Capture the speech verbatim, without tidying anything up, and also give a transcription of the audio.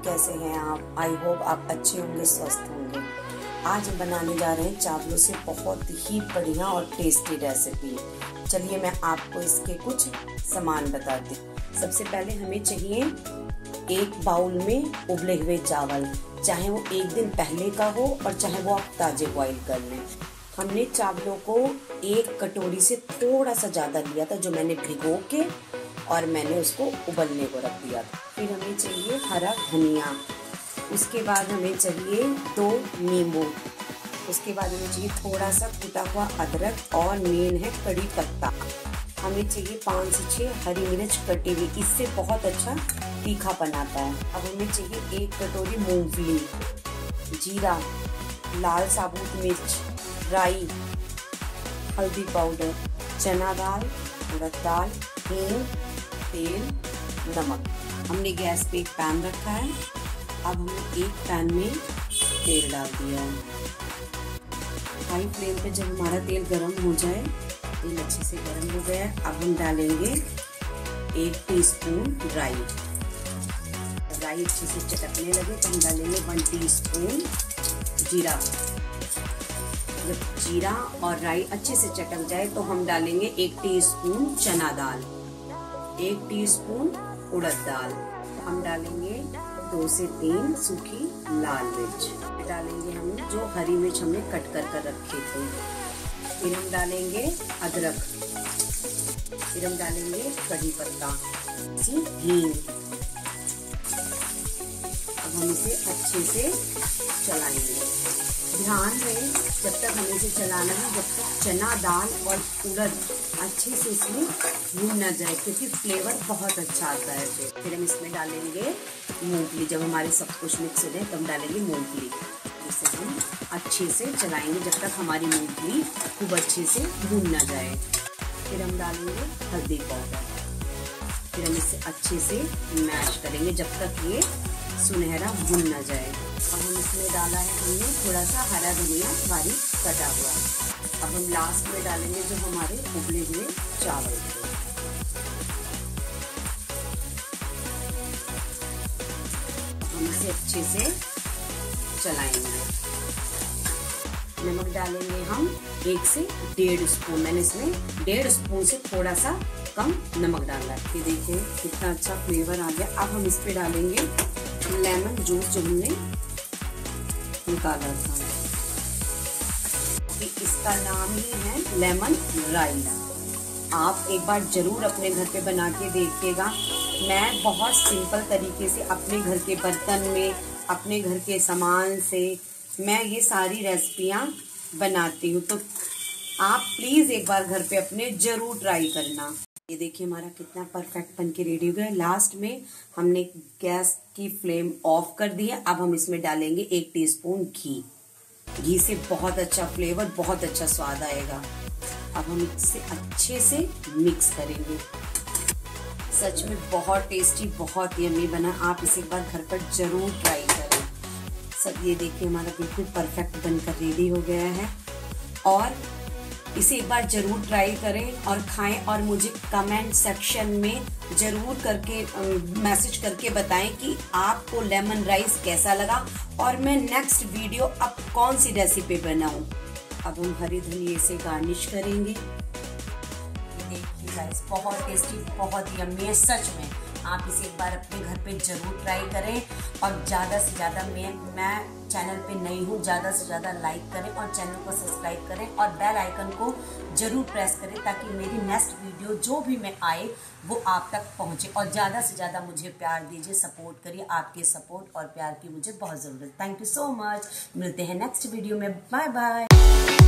कैसे हैं आप? आई होप आप अच्छे होंगे, स्वस्थ होंगे। आज हम बनाने जा रहे हैं चावलों से बहुत ही बढ़िया और टेस्टी रेसिपी। चलिए मैं आपको इसके कुछ सामान बताती हूँ। सबसे पहले हमें चाहिए एक बाउल में उबले हुए चावल, चाहे वो एक दिन पहले का हो और चाहे वो आप ताजे बॉईल कर लें। हमने चावलों को एक कटोरी से थोड़ा सा ज़्यादा लिया था, जो मैंने भिगो के और मैंने उसको उबलने को रख दिया था। फिर हमें चाहिए हरा धनिया, उसके बाद हमें चाहिए दो नींबू, उसके बाद हमें चाहिए थोड़ा सा कुटा हुआ अदरक और मेन है कड़ी पत्ता। हमें चाहिए पाँच से छः हरी मिर्च कटी हुई, इससे बहुत अच्छा तीखापन आता है। अब हमें चाहिए एक कटोरी मूंगफली, जीरा, लाल साबुत मिर्च, राई, हल्दी पाउडर, चना दाल, उड़द दाल, हींग, तेल, नमक। हमने गैस पे एक पैन रखा है। अब हमने एक पैन में तेल डाल दिया है। हाई फ्लेम पे जब हमारा तेल गर्म हो जाए, तेल अच्छे से गर्म हो गया है, अब हम डालेंगे एक टीस्पून राई। राई अच्छे से चटकने लगे तो हम डालेंगे वन टीस्पून जीरा। जब जीरा और राई अच्छे से चटक जाए तो हम डालेंगे एक टीस्पून चना दाल, एक टीस्पून उड़द दाल। हम डालेंगे दो से तीन सूखी लाल मिर्च, डालेंगे हम जो हरी मिर्च हमने कट कर कर रखे थे। फिर हम डालेंगे अदरक, फिर हम डालेंगे कड़ी पत्ता, हींग। अब हम इसे अच्छे से चलाएंगे। ध्यान में जब तक हमें इसे चलाना है जब तक चना दाल और उड़द अच्छे से इसमें भून ना जाए, क्योंकि फ्लेवर बहुत अच्छा आता है। फिर हम इसमें डालेंगे मूंगफली। जब हमारे सब कुछ मिक्स हो जाए तब हम डालेंगे मूंगफली। इसे हम अच्छे से चलाएंगे जब तक हमारी मूंगफली खूब अच्छे से भून ना जाए। फिर हम डालेंगे हल्दी पाउडर। फिर हम इसे अच्छे से मैश करेंगे जब तक ये सुनहरा भून ना जाए। अब हम इसमें डाला है हमने थोड़ा सा हरा धनिया बारीक कटा हुआ। अब हम लास्ट में डालेंगे जो हमारे उबले हुए चावल थे। हम इसे अच्छे से चलाएंगे। नमक डालेंगे हम एक से डेढ़ स्पून। मैंने इसमें डेढ़ स्पून से थोड़ा सा कम नमक डाला है। ये देखिए कितना अच्छा फ्लेवर आ गया। अब हम इस पे डालेंगे लेमन जूस जो हमने निकाला था। इसका नाम ही है लेमन राइस। आप एक बार जरूर अपने घर पे बना के देखिएगा। मैं बहुत सिंपल तरीके से अपने घर के बर्तन में, अपने घर के सामान से मैं ये सारी रेसिपियाँ बनाती हूँ, तो आप प्लीज़ एक बार घर पे अपने जरूर ट्राई करना। ये देखिए हमारा कितना परफेक्ट बन के रेडी हो गया। लास्ट में हमने गैस की फ्लेम ऑफ कर दिया। अब हम इसमें डालेंगे एक टीस्पून घी। घी से बहुत अच्छा फ्लेवर, बहुत अच्छा स्वाद आएगा। अब हम इसे अच्छे से मिक्स करेंगे। सच में बहुत टेस्टी, बहुत यम्मी बना। आप इसे एक बार घर पर जरूर ट्राई करें। सब ये देखिए हमारा बिल्कुल परफेक्ट बनकर रेडी हो गया है, और इसे एक बार जरूर ट्राई करें और खाएं, और मुझे कमेंट सेक्शन में जरूर करके मैसेज करके बताएं कि आपको लेमन राइस कैसा लगा और मैं नेक्स्ट वीडियो अब कौन सी रेसिपी बनाऊं। अब हम हरी धनिया से गार्निश करेंगे। देखिए गाइस बहुत टेस्टी, बहुत यम्मी है। सच में आप इसे एक बार अपने घर पे जरूर ट्राई करें, और ज़्यादा से ज़्यादा मैं मैं चैनल पे नई हूँ, ज़्यादा से ज़्यादा लाइक करें और चैनल को सब्सक्राइब करें और बेल आइकन को जरूर प्रेस करें, ताकि मेरी नेक्स्ट वीडियो जो भी मैं आए वो आप तक पहुँचे। और ज़्यादा से ज़्यादा मुझे प्यार दीजिए, सपोर्ट करिए। आपके सपोर्ट और प्यार की मुझे बहुत ज़रूरत है। Thank you so much. मिलते हैं नेक्स्ट वीडियो में। Bye bye.